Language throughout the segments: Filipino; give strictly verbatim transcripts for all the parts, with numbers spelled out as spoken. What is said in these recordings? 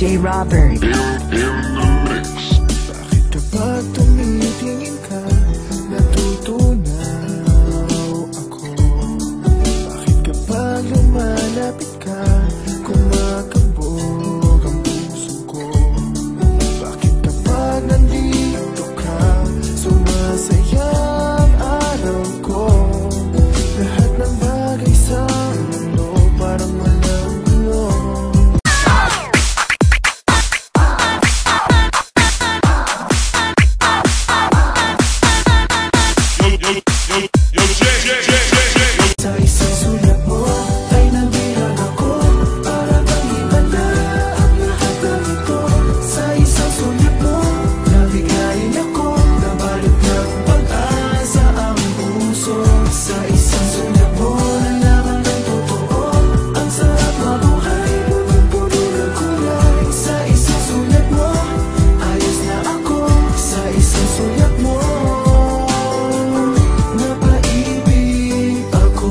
J Robert. Bakit ka ba tumitingin ka? Natutunaw ako. Bakit ka ba lumalapit ka? Kumakabog ang puso ko. Bakit ka ba nandito ka? Sumasaya ang araw ko. Lahat ng bagay sa mundo parang walang gulo. Sa isang sulat mo ay nabilang ako. Para bang iba na ang lahat ng ito. Sa isang sulat mo nabigayin ako. Nabalot ng pag-asa ang puso. Sa isang sulat mo nalaman ng totoo. Ang sarap mabuhay, punong-puno ng kulay. Sa isang sulat mo ayos na ako. Sa isang sulat mo napaibig ako.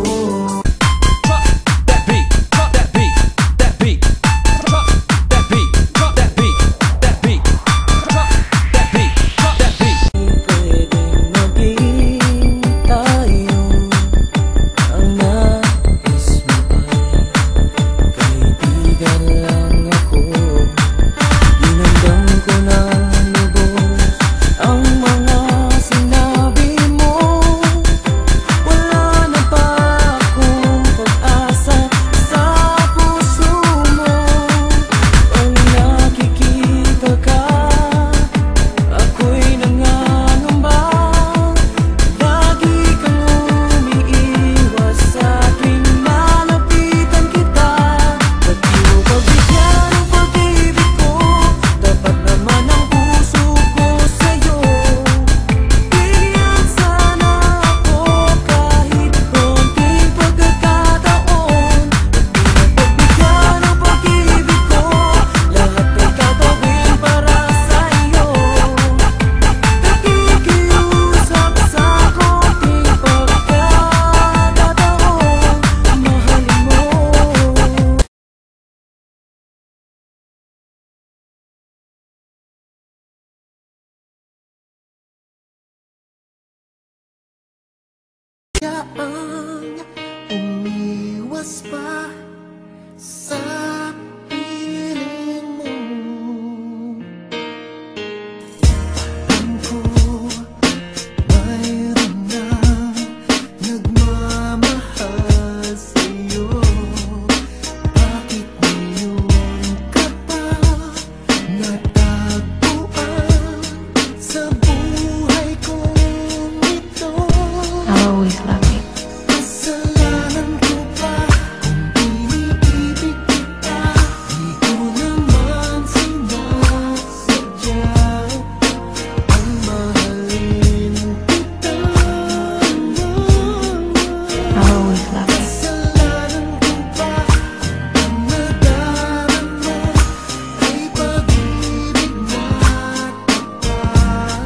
Pwedeng maging tayo ang nais mo pa'y kaibigan lang ako. Dinamdam ko ng lubos ang mga sinabi mo. Wala na ba akong pag-asa sa puso mo? Pag nakikita ka, ako'y nangangamba. Lagi kang umiiwas sa tuwing nalapitan kita. Ba't di mo pagbigyan ang pag-ibig ko? Dapat naman ang puso ko sa'yo. Bigyan sana ako kahit konting pagkakataon. Ba't di mo pagbigyan ang pag-ibig ko? Lahat ay gagawin para sa'yo. Nakikiusap sa konting pagkakataon. Mahalin mo. Ang umiwas pa sa piling mo. Alam ko mayroon na nagmamahal sa'yo. Bakit ngayon ka pa natagpuan sa buhay kong ito? I'll always love you. Kasalanan ko ba kung iniibig kita? Di ko naman sinasadya ang mahalin kita. I'll always love you. Kasalanan ko ba kung ang nadarama mo ay pag-ibig na tapat?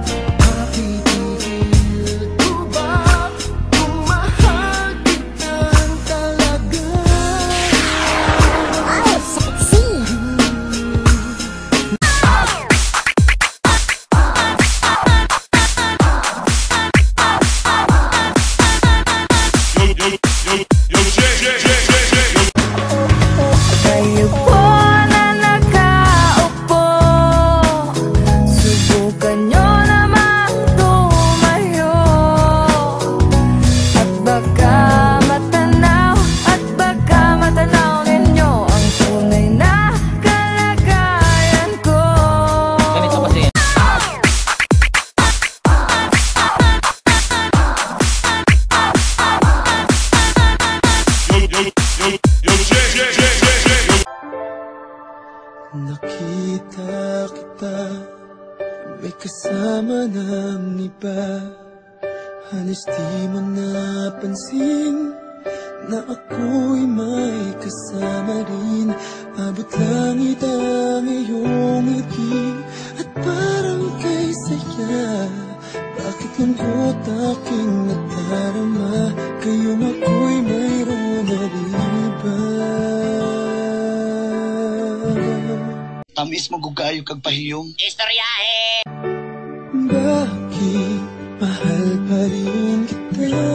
Mapipigil ko ba kung mahal kitang talaga? Ay, sexy! Kayo po na nakaupo, subukan nyo namang tumayo. At baka matanaw, at baka matanaw ninyo ang tunay na kalagayan ko. Nakita kita, may kasama ng iba. Halos di mo napansin na ako'y may kasama rin. Abot langit ang iyong ngiti at parang kay saya. Bakit lungkot aking nadarama? Ngayong ako'y mayroon na rin iba. Tamis mo gugayo kag pahiyom. Istoryahe! Bakit mahal pa rin kita?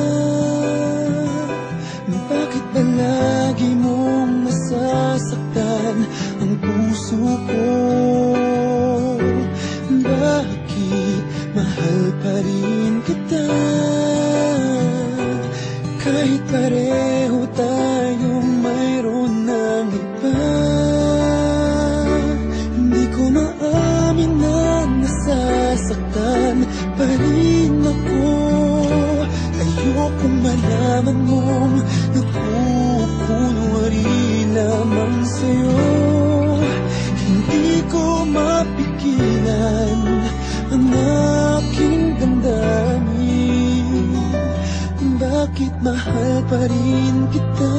Bakit ba lagi mong masasaktan ang puso ko? Bakit mahal pa rin kita? Kahit pareho tayong mayroon ng iba. Hindi ko maamin na nasasaktan pa rin ako. Ayokong malaman mong nagkukunwari lamang sa'yo. Hindi ko mapigilan ang aking damdamin. Bakit mahal pa rin kita?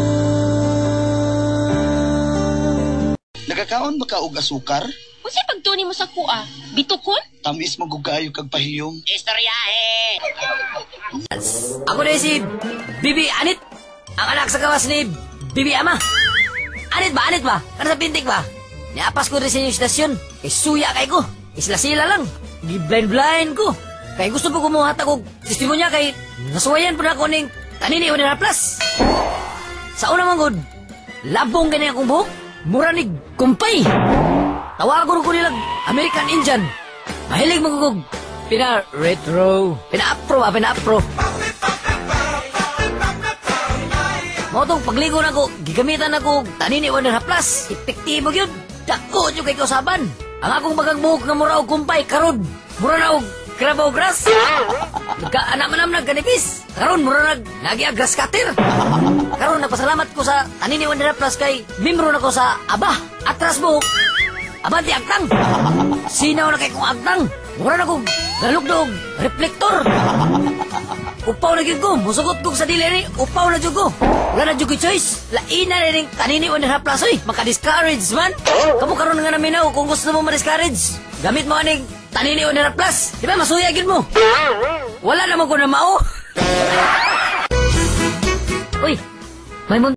Nagakaon ba ka og asukar? Unsay pagtuni mo sa kuha? Bitukon? Tamis mo gugayo kag pahiyom. Istoryahe! Ako na si Bibi Anit, ang anak sa gawas ni Bibi Ama. Anit ba? Anit ba? Ano sa pintik ba? Niapas ko rin sa inyong istasyon. Kay suya kay ko. Isla-sila lang. Gi-blind-blind ko. Kay gusto po kumuhat ako sistemo niya kay nasuwayan po na ako ning kanini o nila plus. Sa una manggod, labong ganyan akong buhok. Mura ni kumpay. Tawagon ko nilang American Indian. Mahilig magugog. Pina-retro. Pina-apro ba? Pina-apro. Motong pagligo na ko, gigamitan ako tanini one and a half plus. Epektibo yun. Dako yun kay kausaban. Ang akong bagang buhok nga mura o kumpay, karod. Mura na og Krabaw grass. Nagka-anak manam nagkanipis. Karon mura nag nagi grass cutter. Karon nagpasalamat ko sa tanini one and a half plus kay membro na ko sa Aba. Atras buhok. Abanti agtang. Sinaw na kay kong agtang. Mura na kong galugdog, reflektor. Upaw na gyud ko, musugot ko sa dili ni, upaw na gyud ko. Wala na gyud ko choice. Laina na rin kanini one and a half plus oy, maka-discourage man. Kamu karon nga naminaw kung gusto mo ma-discourage. Gamit mo aning tanini one and a half plus. Di ba masuya gyud mo? Wala naman ko na mao. Uy, may mun